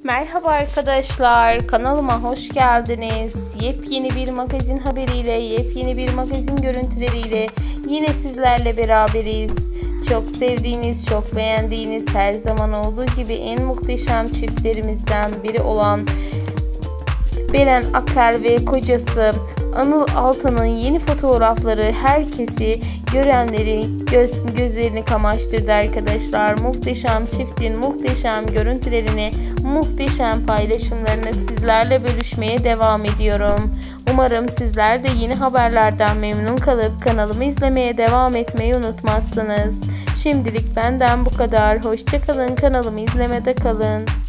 Merhaba arkadaşlar, kanalıma hoş geldiniz. Yepyeni bir magazin haberiyle, yepyeni bir magazin görüntüleriyle yine sizlerle beraberiz. Çok sevdiğiniz, çok beğendiğiniz, her zaman olduğu gibi en muhteşem çiftlerimizden biri olan Beren Aker ve kocası Anıl Altan'ın yeni fotoğrafları herkesi, görenleri gözlerini kamaştırdı arkadaşlar. Muhteşem çiftin muhteşem görüntülerini, muhteşem paylaşımlarını sizlerle bölüşmeye devam ediyorum. Umarım sizler de yeni haberlerden memnun kalıp kanalımı izlemeye devam etmeyi unutmazsınız. Şimdilik benden bu kadar. Hoşça kalın, kanalımı izlemede kalın.